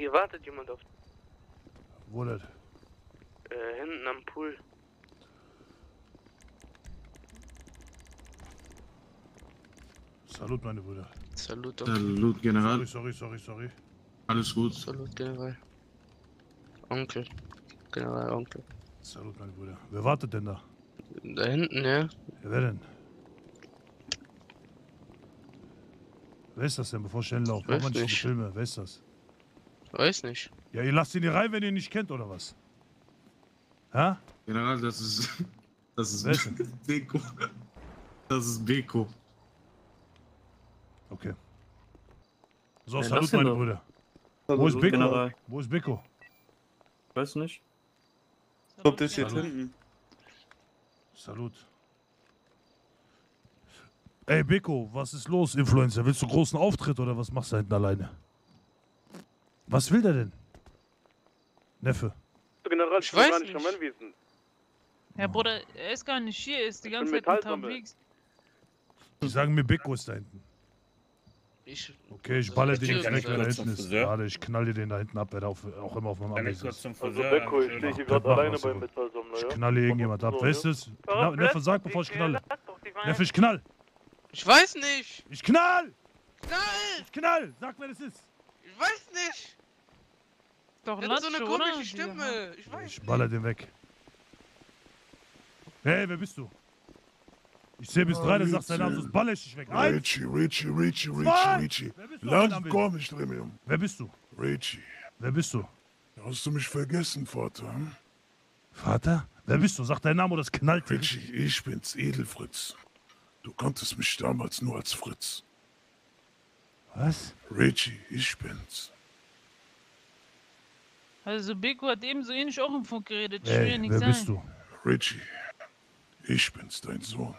Hier wartet jemand auf... Wo das? Hinten am Pool. Salut, meine Brüder. Salut, Salut, General. Sorry. Alles gut. Salut, General. Onkel. General, Onkel. Salut, meine Brüder. Wer wartet denn da? Da hinten, ja? Ja, wer denn? Wer ist das denn, bevor ich hinlaufe? Mach mal nicht die Filme. Wer ist das? Weiß nicht. Ja, ihr lasst ihn hier rein, wenn ihr ihn nicht kennt, oder was? Hä? General, das ist Wer ist denn? Beko. Das ist Beko. Okay. So, Ja, Salut, lass ihn meine doch. Brüder. Also, Wo ist Beko? General. Wo ist Beko? Weiß nicht. Ich glaub, der ist hier Salut. hinten. Salut. Ey, Beko, was ist los, Influencer? Willst du großen Auftritt oder was machst du da hinten alleine? Was will der denn? Neffe. General, ich weiß nicht. Anwesend. Ja, Bruder, er ist gar nicht hier, er ist die ganze bin Zeit Metallsammler. unterwegs. Die sagen mir, Beko ist da hinten. Okay, ich baller den jetzt weg, wer da hinten ist. Warte, ich knall dir den da hinten ab, wer da auch immer auf meinem Anwesen ist. Also Beko, ich stehe hier gerade alleine beim Metallsammler, Ich ja? knalle irgendjemand ab. Wer ist das? Neffe, sag, bevor ich knalle. Neffe, ich knall! Ich weiß nicht! Ich knall! Knall! Ich knall! Sag, wer das ist! Ich weiß nicht! Doch, Der hat so eine Latsche, oder? komische Stimme! Ich weiß Ich nicht! baller den weg. Hey, wer bist du? Ich zähl bis 3, dann sagst du deinen Namen, sonst baller ich dich weg. Richie. Wer bist du? Lass komm nicht drin, Junge. Wer bist du? Richie. Wer bist du? Hast du mich vergessen, Vater? Hm? Vater? Wer bist du? Sag deinen Namen oder es knallt dich. Richie, ich bin's, Edelfritz. Du kanntest mich damals nur als Fritz. Was? Richie, ich bin's. Also, Beko hat ebenso ähnlich auch im Funk geredet. Ich will ja Ey, nichts wer sagen. bist du? Richie, ich bin's, dein Sohn.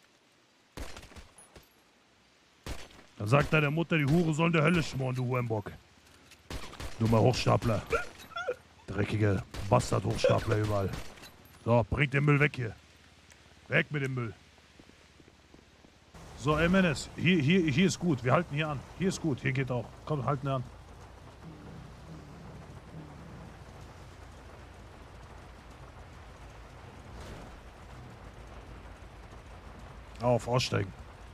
Dann sagt deiner Mutter, die Hure sollen der Hölle schmoren, du Hurenbock. Du mal Hochstapler. Dreckige Bastard-Hochstapler überall. So, bringt den Müll weg hier. Weg mit dem Müll. So, ey Menes, hier ist gut. Wir halten hier an. Hier ist gut, hier geht auch. Komm, halten wir an. Auf, aussteigen.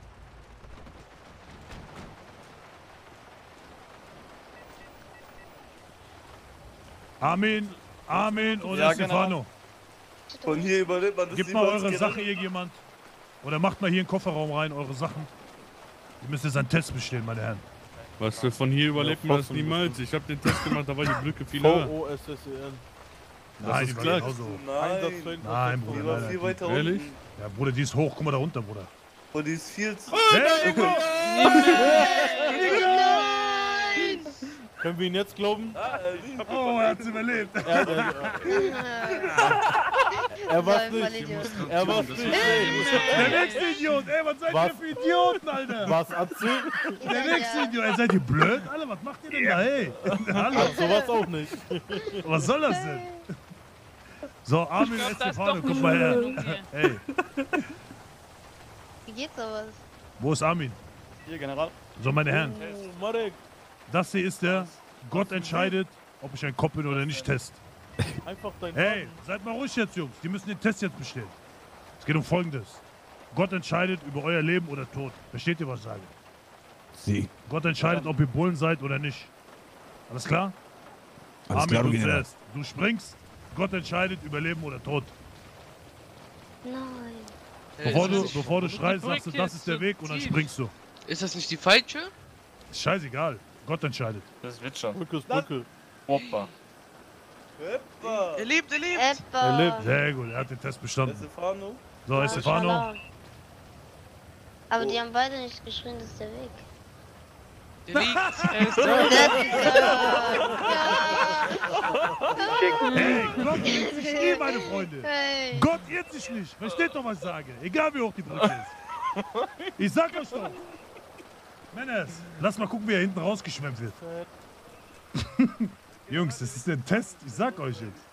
Amen und Ja, Stefano. Von hier überlebt man das Gebt mal niemals, eure General. Sachen irgendjemand. Oder macht mal hier in den Kofferraum rein, eure Sachen. Ihr müsst jetzt einen Test bestehen, meine Herren. Was für von hier überlebt man das niemals. Ich hab den Test gemacht, da war die Brücke viel höher. VOSSEN. Nein, ist die war klar. genauso. Nein, Nein, die Bruder, war nein, viel nein. weiter Ehrlich? unten. Ja, Bruder, die ist hoch. Guck mal da runter, Bruder. Und die ist viel zu... Hey, Nico! Können wir ihn jetzt glauben? Oh, er hat's überlebt. Er war's nicht. Er war's nicht. Der nächste Idiot. Ey, was seid ihr für Idioten, Alter? Was, Atze? Der nächste Idiot. Ey, seid ihr blöd? Alter, was macht ihr denn da? Hey. Hallo. So war's auch nicht. Was soll das denn? So, Armin Ich glaub, das ist Estefano, doch guck nicht mal her. genug hier. Hey, Wie geht sowas? wo ist Armin? Hier, General. So, meine Herren, Marek, das hier ist der Gott entscheidet, ob ich ein Kopf bin oder nicht Test. einfach dein Hey, seid mal ruhig jetzt, Jungs. Die müssen den Test jetzt bestehen. Es geht um Folgendes. Gott entscheidet über euer Leben oder Tod. Versteht ihr, was ich sage? Sie. Gott entscheidet, ob ihr Bullen seid oder nicht. Alles klar? Alles Armin, klar, du General. zuerst. Du springst. Gott entscheidet über Leben oder Tod. Nein. Bevor du schreist, sagst du, Brücke das ist ist der zu Weg und dann tief. springst du. Ist das nicht die falsche? Ist scheißegal. Gott entscheidet. Das wird schon. Brücke ist Brücke. Hoppa. Hoppa. Er lebt! Etwa. Sehr gut, er hat den Test bestanden. Stefano. So, Estefano. Aber die haben beide nicht geschrien, das ist der Weg. Der liegt! Er ist Hey, Gott irrt sich nie, meine Freunde. Hey. Gott irrt sich nicht. Versteht doch, was ich sage. Egal, wie hoch die Brücke ist. Ich sag euch doch. Männers, lass mal gucken, wie er hinten rausgeschwemmt wird. Jungs, das ist ein Test. Ich sag euch jetzt.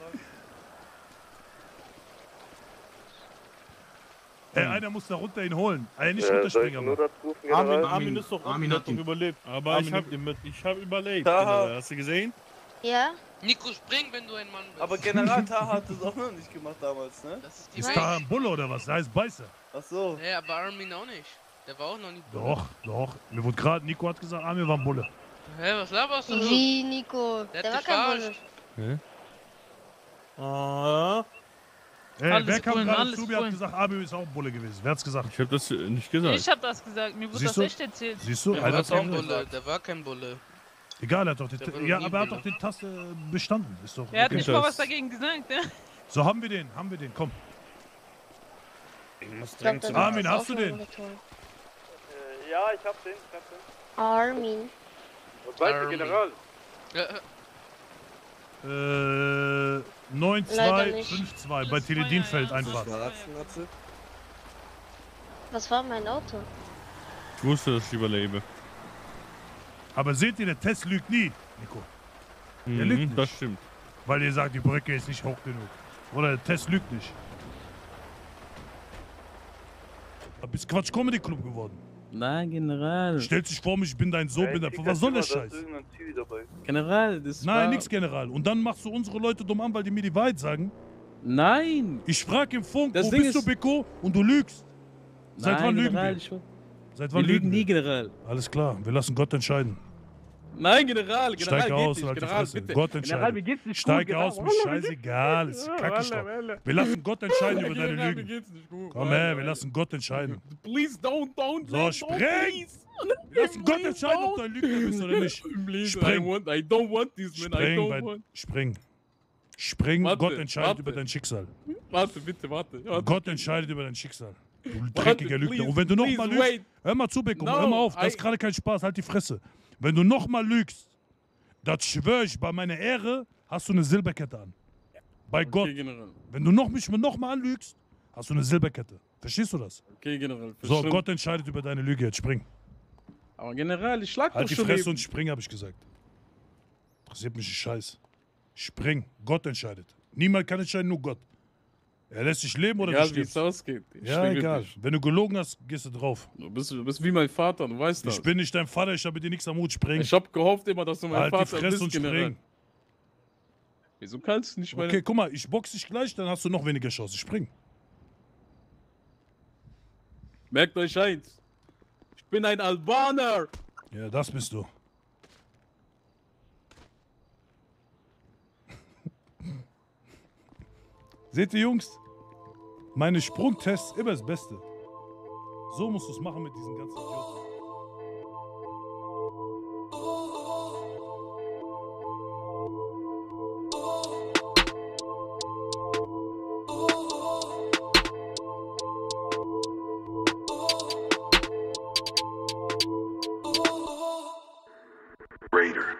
Ey, einer muss da runter ihn holen. Nicht runterspringen, aber. Armin ist doch Armin hat ihn. überlebt. Aber Armin ich nimmt ihn mit. hab überlebt. Da. General. Hast du gesehen? Ja? Nico, spring, wenn du ein Mann bist. Aber General Taha hat das auch noch nicht gemacht damals, ne? Das ist die Ist da ein Bulle oder was? Der heißt Beißer. Ach so. Nee, aber Armin auch nicht. Der war auch noch nie Bulle. Doch, doch. Mir wurde gerade, Nico hat gesagt, Armin war ein Bulle. Hä, was laberst du? Wie, Nico? Der Der war hat kein dich Bulle. Ah. Ey, Alles wer kam Bullen, gerade alles zu mir und hat Bullen. gesagt, Armin ist auch ein Bulle gewesen? Wer hat's gesagt? Ich hab das nicht gesagt. Ich hab das gesagt, mir wurde Siehst das du? echt erzählt. Siehst du? Der Einer war hat's auch kein gesagt. Bulle. Der war kein Bulle. Egal, er hat doch die, Der war ja, nie aber er hat Bulle. doch den Taste bestanden. Ist doch Er hat okay. nicht mal was dagegen gesagt, ja. So, haben wir den, komm. Ich muss Ich glaub, der Armin, hat hast auch du schon den? getan. Ja, ich hab den. Armin. Was weiß Armin. der General? Ja, 9252 bei Teledinfeld einfach. Was war mein Auto? Ich wusste, dass ich überlebe. Aber seht ihr, der Test lügt nie, Nico. Der lügt nicht. Das stimmt. Weil ihr sagt, die Brücke ist nicht hoch genug. Oder der Test lügt nicht. Du bist Quatsch Comedy Club geworden. Nein, General. Stellt sich vor mich, ich bin dein Sohn, bin der. Was soll der Scheiß? General, das war... Nein, nix General. Und dann machst du unsere Leute dumm an, weil die mir die Wahrheit sagen. Nein! Ich frag im Funk, Das wo Ding bist du, ist- Beko? Und du lügst. Seit Nein, wann lügen General, wir? ich... Seit Wir wann lügen lügen nie, wir? General. Alles klar, wir lassen Gott entscheiden. Nein, General, General, Steig geht aus, nicht. halt die General, Fresse. bitte. Gott General, mir entscheidet. geht's nicht Steig gut, aus, General. mir scheißegal. Ist Kacke. Wir lassen Gott entscheiden über deine General, mir Lügen. geht's nicht gut. Komm her, wir lassen Gott entscheiden. Please don't. So, spring! Wir lassen Gott entscheiden, ob du ein Lügner bist oder nicht. Please, Spring. I don't want this, man. I don't want. Spring. Warte, Gott entscheidet warte. über dein Schicksal. Warte, bitte, warte. Gott entscheidet über dein Schicksal. Du Warte, dreckiger Lügner. please, Und wenn du noch please, mal lügst, wait. hör mal zu, Beko, No, hör mal auf, das I- ist gerade kein Spaß, halt die Fresse. Wenn du noch mal lügst, das schwör ich, bei meiner Ehre hast du eine Silberkette an. Bei Gott. Okay, General. Wenn du mich noch mal anlügst, hast du eine Silberkette. Verstehst du das? Okay, General. So, verstanden. Gott entscheidet über deine Lüge, jetzt spring. Aber General, ich schlag Halt doch die schon Fresse eben. und spring, hab ich gesagt. Interessiert mich ein Scheiß. Spring. Gott entscheidet. Niemand kann entscheiden, nur Gott. Er lässt dich leben oder Egal, du wie es stirbst. ausgeht. Ich Ja, schwöre egal. dich. Wenn du gelogen hast, gehst du drauf. Du bist wie mein Vater, du weißt das. Ich bin nicht dein Vater, ich habe mit dir nichts am Hut. Spring. Ich hab gehofft immer, dass du mein Halt die Vater Fresse bist, und General. spring. Wieso kannst du nicht meine... Okay, guck mal, ich box dich gleich, dann hast du noch weniger Chance. Spring. Merkt euch eins. Ich bin ein Albaner. Ja, das bist du. Seht ihr, Jungs? Meine Sprungtests immer das Beste. So musst du es machen mit diesen ganzen Idioten. Raider.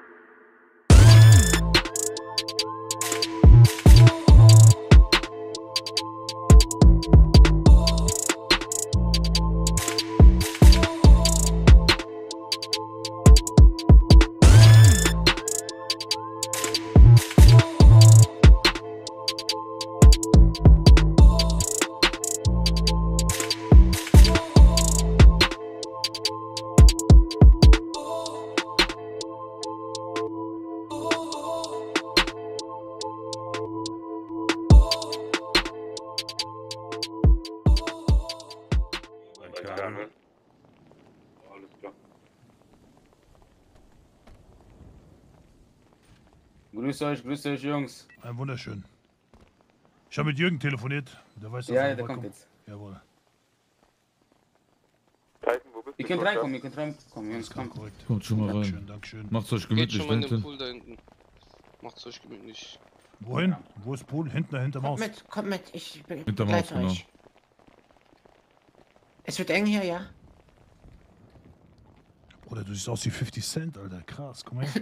Alles klar. Grüß euch, Jungs. Ein wunderschön. Ich habe mit Jürgen telefoniert. Der weiß, dass Ja, er ja, der vorbeikommt. kommt jetzt. Jawohl. Ihr könnt reinkommen, Jungs, Klar, komm. korrekt. Kommt schon mal rein. Dankeschön, Dankeschön. Macht's euch Geht gemütlich, schon mal in den Denton. Pool da hinten. Macht's euch gemütlich. Wohin? Wo ist Pool? Hinten, hinterm Haus. Kommt mit, ich Hinterm Haus, genau. Es wird eng hier, ja? Bruder, du siehst aus wie 50 Cent, Alter. Krass, komm mal her.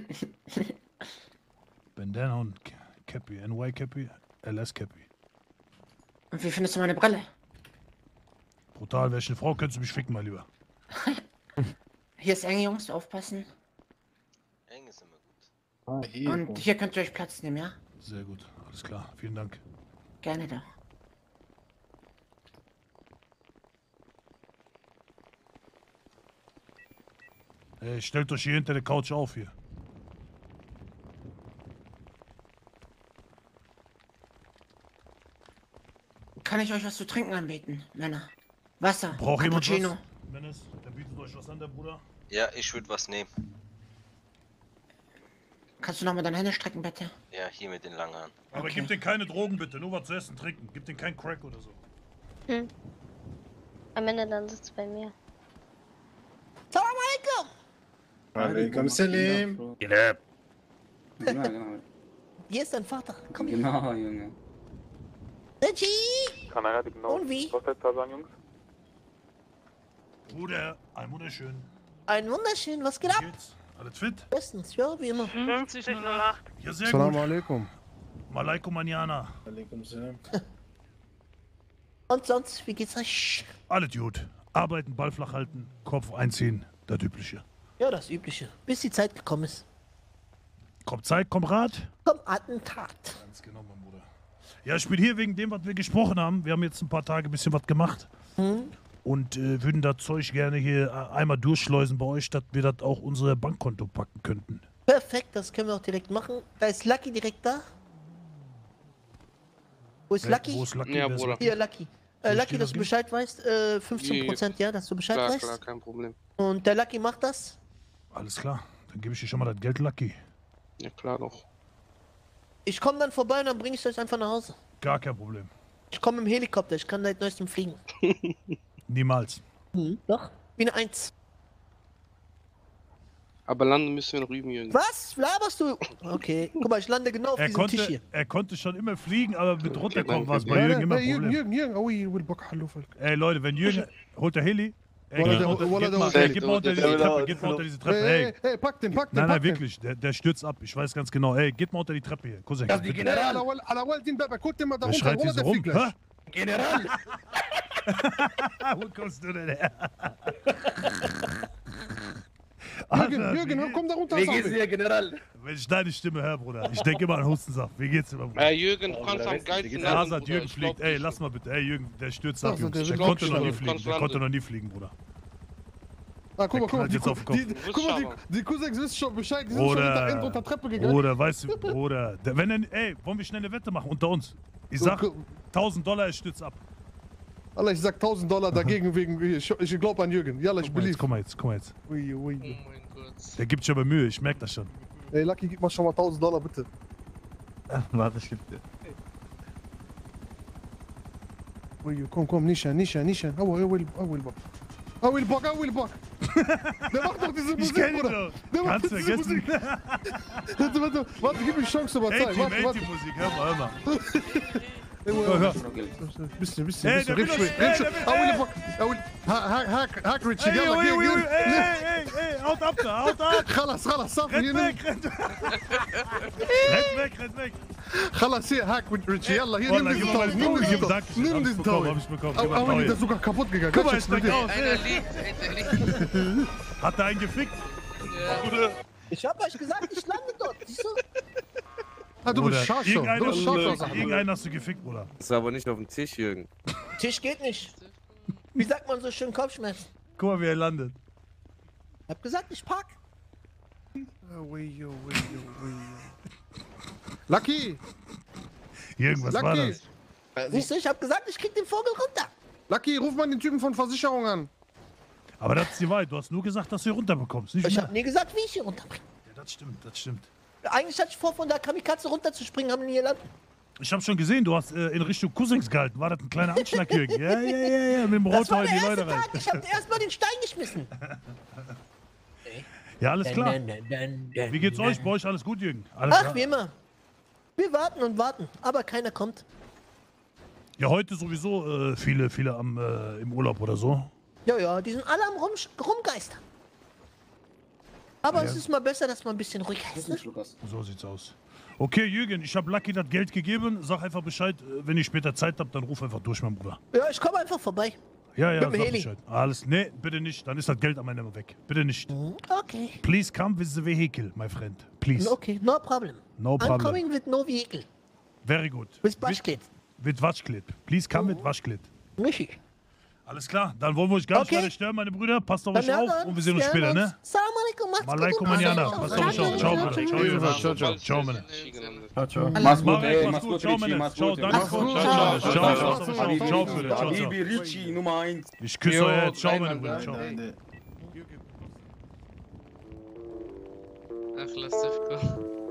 Bandana und Cappy. NY Cappy, LS Cappy. Und wie findest du meine Brille? Brutal, welche Frau könntest du mich ficken, mein Lieber? Hier ist eng, Jungs, aufpassen. Eng ist immer gut. Und hier könnt ihr euch Platz nehmen, ja? Sehr gut, alles klar. Vielen Dank. Gerne doch. Ey, stellt euch hier hinter der Couch auf hier. Kann ich euch was zu trinken anbieten, Männer? Wasser, Braucht jemand Cappuccino. was? Dennis, der bietet euch was an, der Bruder. Ja, ich würde was nehmen. Kannst du nochmal deine Hände strecken, bitte? Ja, hier mit den langen Haaren. Aber Okay. gib den keine Drogen bitte, nur was zu essen, trinken. Gib den kein Crack oder so. Am Ende dann sitzt bei mir. Salam alaikum! Alaikum salam. Genau. Hier ist dein Vater. Komm her. Genau, Junge. Reggie! Kann einer genau Und wie? Postleitzahl sagen, Jungs? Bruder, ein wunderschön. Ein wunderschön, was geht Wie ab? geht's? Alles fit? Bestens, ja, wie immer. 5008. Ja, sehr Salam gut. alaikum. Malaikum Manjana. Alaikum salam. Und sonst, wie geht's euch? Alles gut. Arbeiten, Ball flach halten, Kopf einziehen, das Übliche. Ja, das Übliche. Bis die Zeit gekommen ist. Kommt Zeit, kommt Rat. Komm, Attentat. Ganz genau, mein Bruder. Ja, ich bin hier wegen dem, was wir gesprochen haben. Wir haben jetzt ein paar Tage ein bisschen was gemacht. Und würden das Zeug gerne hier einmal durchschleusen bei euch, dass wir das auch unser Bankkonto packen könnten. Perfekt, das können wir auch direkt machen. Da ist Lucky direkt da. Wo ist Lucky? Wo ist Lucky? Ja, Wer ist Bruder. Lucky? Hier, Lucky. Soll ich Lucky, dir dass was du geben? Bescheid weißt. 15%, ja, dass du Bescheid Klar, weißt. klar, kein Problem. Und der Lucky macht das. Alles klar. Dann gebe ich dir schon mal das Geld, Lucky. Ja, klar doch. Ich komme dann vorbei und dann bringe ich euch einfach nach Hause. Gar kein Problem. Ich komme im Helikopter, ich kann seit neuestem fliegen. Niemals. Doch? Wie eine 1. Aber landen müssen wir noch üben, Jürgen. Was? Laberst du? Okay, guck mal, ich lande genau auf diesem Tisch hier. Er konnte schon immer fliegen, aber mit runterkommen war es bei Jürgen immer ein Problem. Jürgen, Ey Leute, wenn Jürgen holt der Heli. Ey, Walla, gib mal unter diese Treppe, gib mal unter diese Treppe. Ey, Hey, pack den. nein, wirklich, der stürzt ab. Ich weiß ganz genau. Ey, geht mal unter die Treppe hier. Cousin, bitte. Wer schreit hier so rum? Hä? General! Wo kommst du denn her? Jürgen, komm da runter. Wie geht's dir, General? Wenn ich deine Stimme höre, Bruder. Ich denke immer an Hustensaft. Wie geht's dir, Bruder? Jürgen, du kannst am geilsten Der landen, Hasard, Bruder. Jürgen Ich fliegt. glaub Ey, dich. lass mal bitte. Ey, Jürgen, der stürzt ab, Also, Jungs. der Der will konnte noch nie aufsteigen. fliegen. Der konnte noch nie fliegen, Bruder. Ah, guck mal, knallt jetzt auf den Kopf. guck mal, die Cousins wissen schon Bescheid. Die sind schon unter Bruder, Treppe gegangen. Bruder, weißt du, Bruder. Wenn denn, ey, wollen wir schnell eine Wette machen unter uns? Ich sag, $1000, er stürzt ab. Allah, ich sag $1000 dagegen wegen. Ich glaube an Jürgen. Yalla, ich believe. Guck mal jetzt. Ui. Oh mein Gott. Der gibt schon aber Mühe, ich merk das schon. Ey, Lucky, gib mal schon mal $1000, bitte. Warte, ich geb dir. Ui, komm, nicht an. I will buck. Der macht doch diese Ich Musik, kenn ihn Bruder. doch. Der macht Kannst diese vergessen. Musik. Warte, gib mir Chance über Zeit. Warte. Musik, hör mal. Hör. Bisschen. Ey, der will uns- Rebsch. ey, I will buck. I will. Hack, Richie. Ey, Yalla, geh. ey, haut ab da, haut ab. خلاص صافي Rennt weg. خلاص hier hack mit Richie يلا hier Wallah, nimm diesen gib mal Tau meine nimm diesen Kugel. Tau Dankeschön, nimm hab ich diesen bekommen, Tau hab ich bekommen. aber Gib mal der Tau ist sogar kaputt gegangen Guck mal, Ganz es steigt explodiert. aus. Einer liegt, der liegt. Hat er einen gefickt? Ja. Ich hab euch gesagt, ich lande dort. Siehst du? Ah, du bist scharf schon du bist scharf schon Irgendeinen hast du gefickt, Bruder. Das war aber nicht auf dem Tisch, Jürgen. Tisch geht nicht. Wie sagt man so schön Kopfschmerzen? Guck mal, wie er landet. Hab gesagt, ich park. Lucky Irgendwas war Lucky das. Siehst du, ich hab gesagt, ich krieg den Vogel runter. Lucky ruf mal den Typen von Versicherung an Aber das ist die Wahrheit. Du hast nur gesagt, dass du hier runterbekommst. Nicht Ich mehr. hab nie gesagt, wie ich hier runterbringe. Ja, das stimmt. Eigentlich hatte ich vor, von der Kamikaze runterzuspringen, haben wir hier landen. Ich hab schon gesehen, du hast in Richtung Cousins gehalten. War das ein kleiner Anschlag, Jürgen? Ja. Mit dem Das war Rotor in der die erste Leute rein. Tag. Ich hab erst mal den Stein geschmissen. Ja, alles klar. Wie geht's euch? Bei euch alles gut, Jürgen? Alles Ach, klar? wie immer. Wir warten und warten, aber keiner kommt. Ja, heute sowieso viele im Urlaub oder so. Ja, die sind alle am Rumgeistern. Aber es ist mal besser, dass man ein bisschen ruhiger ist. Ne? So sieht's aus. Okay, Jürgen, ich habe Lucky das Geld gegeben. Sag einfach Bescheid, wenn ich später Zeit habe, dann ruf einfach durch, mein Bruder. Ja, ich komme einfach vorbei. Ja, Mit dem sag Heli. Bescheid. Alles, nee, bitte nicht. Dann ist das Geld am Ende immer weg. Bitte nicht. Okay. Please come with the vehicle, my friend. Please. Okay, no problem. No I'm problem. coming with no vehicle. Very good. With Waschkit. With Waschklit. Please come with Waschklit. Richtig. Alles klar, dann wollen wir euch gar nicht Okay. weiter stören, meine Brüder. Passt auf Dann euch hören auf wir und wir sehen uns später, ne? Salam alaikum, macht's gut. Malaikum Manjana. Passt auf euch auf. Ciao, Bruder. Ciao, ciao. Ciao, Männer. Ciao, ciao. Mach's gut, ey. Mach's gut. Ciao, Männer. Ciao, danke. Ciao, ciao. Ciao, Brüder. Ciao, ciao. Ricci, Nummer 1. Ich küsse euer Herz. Ciao, meine Brüder. Ciao. Ach, lass dich go.